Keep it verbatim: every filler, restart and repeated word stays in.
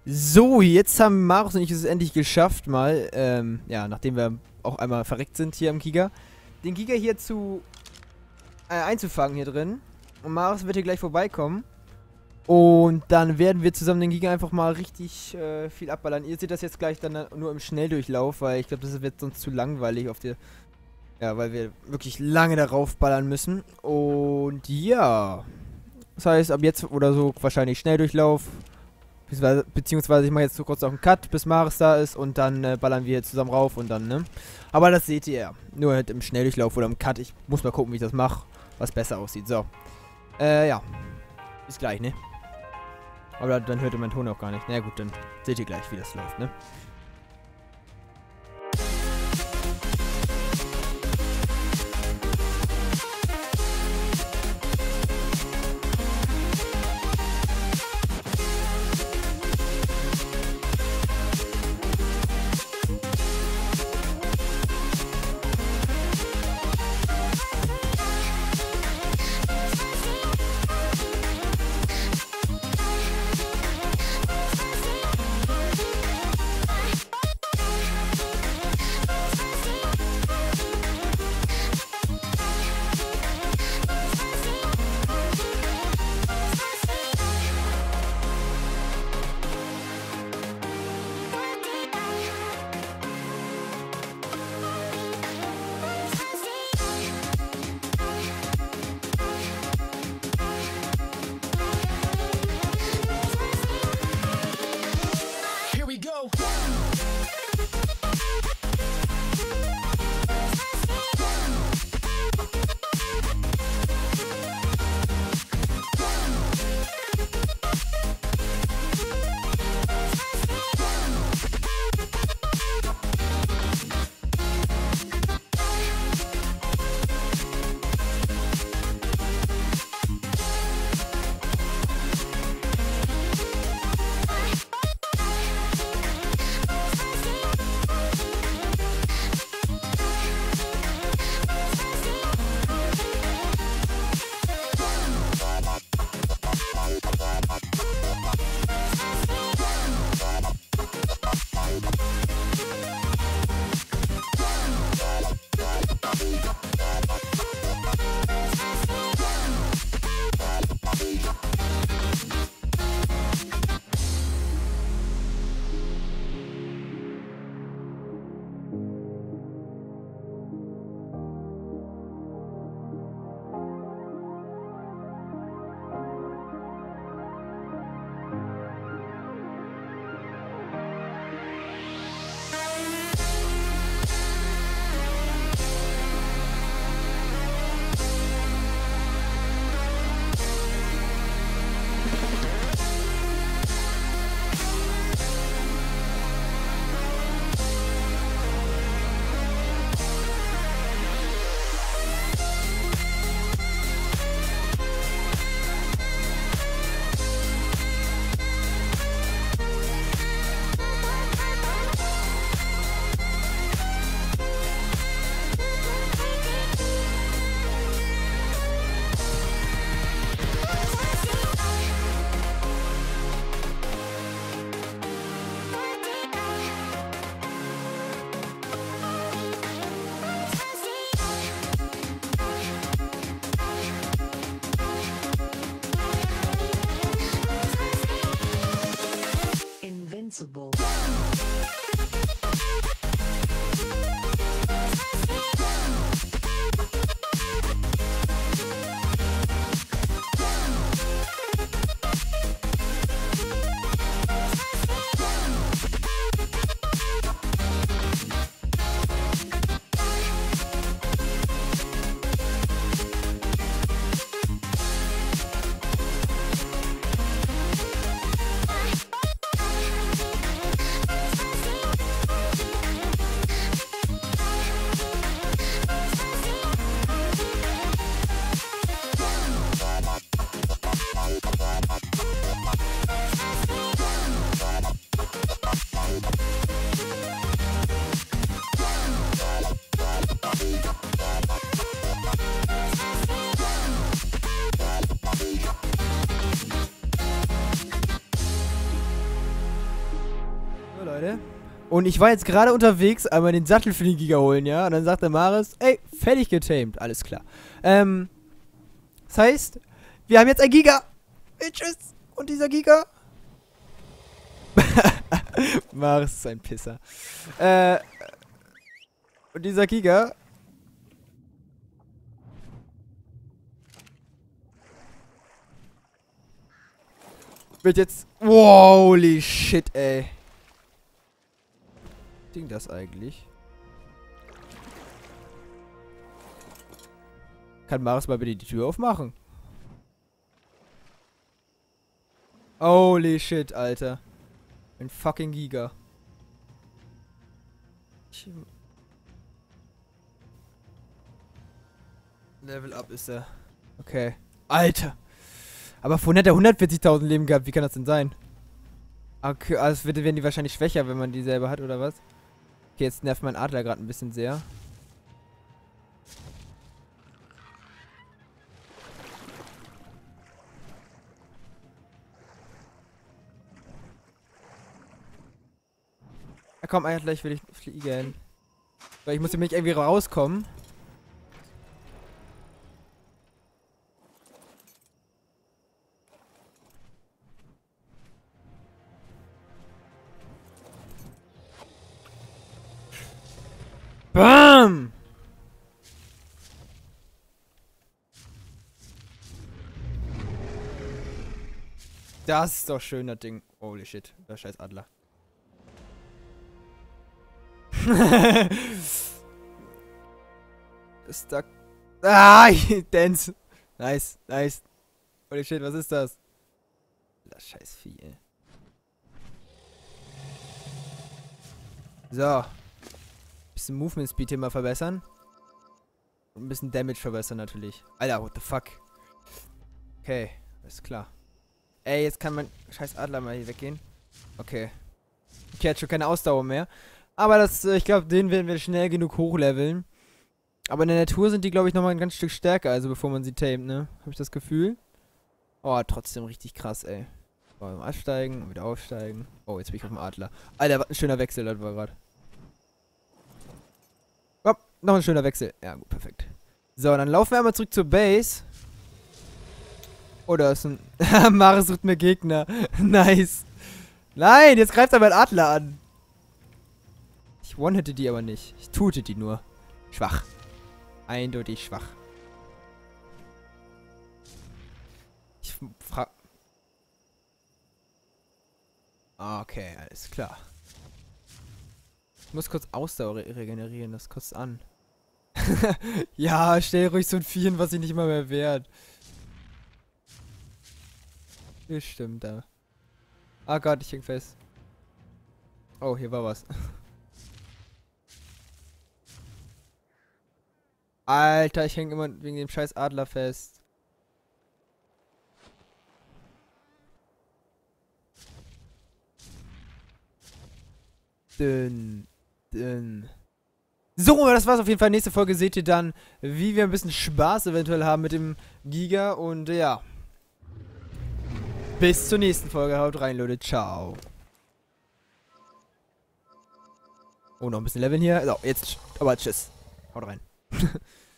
So, jetzt haben Marus und ich es endlich geschafft, mal, ähm, ja, nachdem wir auch einmal verreckt sind hier im Giga, den Giga hier zu, äh, einzufangen hier drin. Und Marus wird hier gleich vorbeikommen. Und dann werden wir zusammen den Giga einfach mal richtig äh, viel abballern. Ihr seht das jetzt gleich dann nur im Schnelldurchlauf, weil ich glaube, das wird sonst zu langweilig auf der, ja, weil wir wirklich lange darauf ballern müssen. Und ja, das heißt, ab jetzt oder so wahrscheinlich Schnelldurchlauf. Beziehungsweise, beziehungsweise ich mache jetzt so kurz auf einen Cut, bis Maris da ist und dann äh, ballern wir zusammen rauf und dann, ne? Aber das seht ihr ja. Nur halt im Schnelldurchlauf oder im Cut. Ich muss mal gucken, wie ich das mache, was besser aussieht. So. Äh, ja. Bis gleich, ne? Aber dann hört ihr meinen Ton auch gar nicht. Na gut, dann seht ihr gleich, wie das läuft, ne? Invincible. Leute. Und ich war jetzt gerade unterwegs, einmal den Sattel für den Giga holen, ja? Und dann sagt der Maris, ey, fertig getamed. Alles klar. Ähm, das heißt, wir haben jetzt ein Giga. Hey, tschüss. Und dieser Giga... Maris ist ein Pisser. Äh, und dieser Giga... wird jetzt... Wow, holy shit, ey. Ding das eigentlich? Kann Maris mal bitte die Tür aufmachen? Holy shit, Alter. Ein fucking Giga. Level up ist er. Okay. Alter. Aber vorhin hat er hundertvierzigtausend Leben gehabt. Wie kann das denn sein? Okay, also werden die wahrscheinlich schwächer, wenn man die selber hat, oder was? Okay, jetzt nervt mein Adler gerade ein bisschen sehr. Ja, komm, eigentlich will ich fliegen. Weil ich muss nämlich irgendwie rauskommen. Bam! Das ist doch schön, das Ding. Holy shit, der scheiß Adler. Ist da... Ah, Dance. Nice, nice. Holy shit, was ist das? Das scheiß Vieh, ey. So. Bisschen Movement Speed hier mal verbessern. Und ein bisschen Damage verbessern natürlich. Alter, what the fuck? Okay, alles klar. Ey, jetzt kann mein scheiß Adler mal hier weggehen. Okay. Okay, hat schon keine Ausdauer mehr. Aber das, äh, ich glaube, den werden wir schnell genug hochleveln. Aber in der Natur sind die, glaube ich, nochmal ein ganz Stück stärker, also bevor man sie tamet, ne? Habe ich das Gefühl. Oh, trotzdem richtig krass, ey. So, absteigen und wieder aufsteigen. Oh, jetzt bin ich auf dem Adler. Alter, was ein schöner Wechsel, das war gerade. Oh, noch ein schöner Wechsel. Ja, gut, perfekt. So, dann laufen wir einmal zurück zur Base. Oh, da ist ein... Maris sucht mir Gegner. Nice. Nein, jetzt greift er meinen Adler an. Ich one-hitte die aber nicht. Ich tute die nur. Schwach. Eindeutig schwach. Ich frag... Okay, alles klar. Ich muss kurz Ausdauer re regenerieren, das kostet an. Ja, stell ruhig so ein Vieh hin, was sich nicht mal mehr wehrt. Das stimmt da. Ah Gott, ich häng fest. Oh, hier war was. Alter, ich häng immer wegen dem scheiß Adler fest. Dünn. Dünn. So, das war's auf jeden Fall. Nächste Folge seht ihr dann, wie wir ein bisschen Spaß eventuell haben mit dem Giga. Und ja. Bis zur nächsten Folge. Haut rein, Leute. Ciao. Oh, noch ein bisschen leveln hier. So, jetzt. Aber tschüss. Haut rein.